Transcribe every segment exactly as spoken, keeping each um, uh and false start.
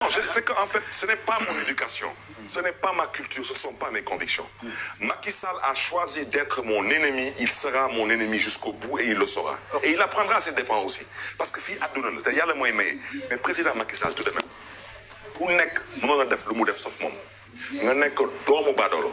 C'est qu'en fait, ce n'est pas mon éducation, ce n'est pas ma culture, ce ne sont pas mes convictions. Macky Sall a choisi d'être mon ennemi, il sera mon ennemi jusqu'au bout et il le saura. Et il apprendra à ses dépens aussi. Parce que fii àdduna la te yàlla mooy maye mais président Macky Sall du demee ku nekk mënoon a def lu mu def sauf moom nga nekk doomu baadoolo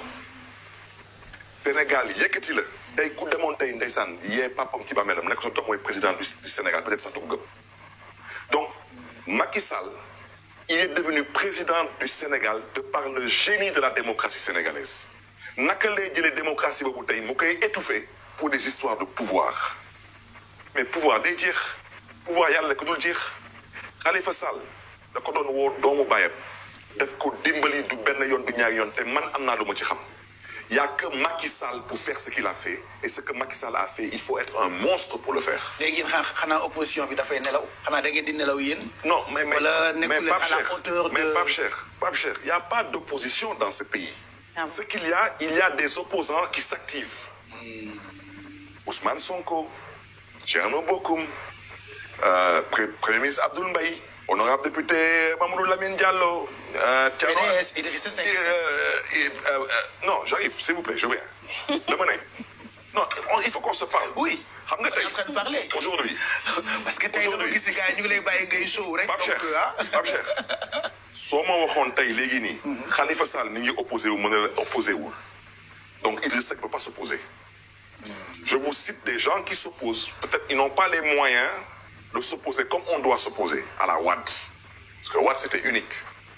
Sénégal yëkkati la tey ku demoon tey ndeysaan yee papam ci bàmmeelam nekk sa doom mooy président du Sénégal peut-être sax du ko gëm donc Macky Sall il est devenu président du Sénégal de par le génie de la démocratie sénégalaise naka lay jëlee démocratie boobu tey mu koy étouffer pour des histoires de pouvoir mais pouvoir day jeex pouvoir yàlla ko dul jeex Khalifa Sall da ko doon woo doomu baayam def ko dimbali du benn yoon du ñaari yoon te man am naa lu ma ci xam y a que Macky Sall pour faire ce qu'il a fait et ce que Macky Sall a fait il faut être un monstre pour le faire. léegi yéen xanaa opposition bi dafay nelaw xanaa da ngeen di nelaw yéen. non mais mais wala mais nekkul à la hauteur de mais Pape Cheikh Pape Cheikh il y a pas d'opposition dans ce pays. Ah bon. Ce qu'il y a il y a des opposants qui s'activent. Hmm. Ousmane Sonko, Thierno Bocoum, euh, Premier ministre Abdoul Mbaye, honorable député Mamadou Lamine Diallo. Euh, P D S, Idrissa Seck. Euh, euh, euh, non, j'arrive, s'il vous plaît, je viens. Dama ne non, on, il faut qu'on se parle. Oui. xam nga tey en train de parler. Aujourd'hui. parce que tey dama gis gars yi ñu ngi lay bàyyi ngay show rek. Pape Cheikh Pape Cheikh soo ma waxoon tey léegi nii. Khalifa Sall mi ngi opposé wu mën a opposé wul donc Idrissa Seck ne peut pas s'opposer. Je vous cite des gens qui s'opposent. Peut-être ils n'ont pas les moyens de s'opposer comme on doit s'opposer à la Wade. Parce que Wade c'était unique.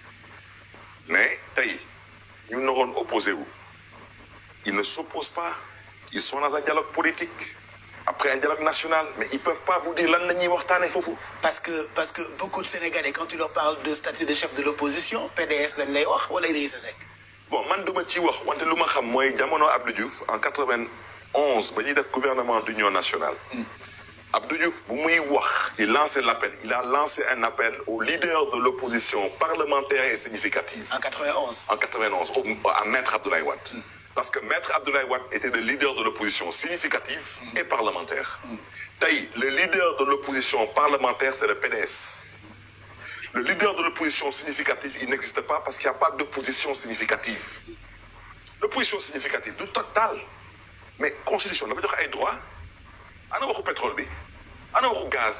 Mais tey ñu naroon opposé wu. Ils ne s'opposent pas. Ils sont dans un dialogue politique. Après un dialogue national, mais ils ne peuvent pas vous dire lan la ñuy waxtaanee foofu. Parce que parce que beaucoup de Sénégalais quand tu leur parles de statut de chef de l'opposition P D S lañ lay wax wala Idrissa Seck. Bon man duma ci wax wante lu ma xam mooy jamono Abdou Diouf en quatre-vingt-onze ba ñuy def gouvernement d'union nationale. Mm. Abdou Diouf bu muy wax il lançait l'appel il a lancé un appel aux leaders de l'opposition parlementaire et significative. En quatre-vingt-onze. En quatre-vingt-onze au, à Maître Abdoulaye Wade. Mm. Parce que Maître Abdoulaye Wade était le leader de l'opposition significative mmh. et parlementaire. Mmh. Taï, le leader de l'opposition parlementaire, c'est le P D S. Le leader de l'opposition significative, il n'existe pas parce qu'il n'y a pas d'opposition significative. L'opposition significative, du total. Mais constitution, on veut dire qu'il y a droit. On a beaucoup de pétrole, on a beaucoup de gaz,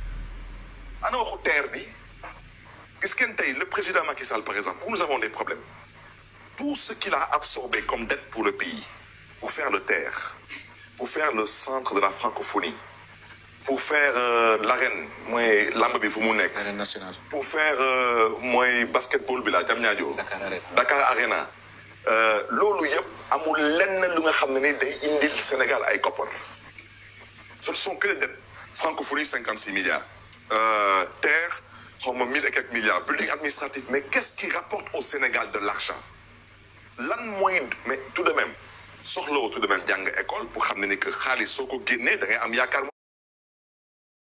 on a beaucoup de terre. Qu'est-ce qu'il y a le président Macky Sall, par exemple, où nous avons des problèmes. Tout ce qu'il a absorbé comme dette pour le pays, pour faire le terre, pour faire le centre de la francophonie, pour faire euh, l'arène, moi, l'Ambabi Fumounek, l'arène nationale, pour faire euh, moi, basketball, bila, Diamniadio, Dakar Arena, Dakar Arena, euh, lolo yep, amul lenn lu nga xamné ni day indil Sénégal ay koppar. Ce sont que des dettes. Francophonie, cinquante-six milliards. Euh, terre, mille et quelques milliards. Building administratif. Mais qu'est-ce qui rapporte au Sénégal de l'argent? Lan mooy mais tout de même soxla tout de même jàng école pour xam ne ni que xaalis soo ko génnee da ngay am yaakaar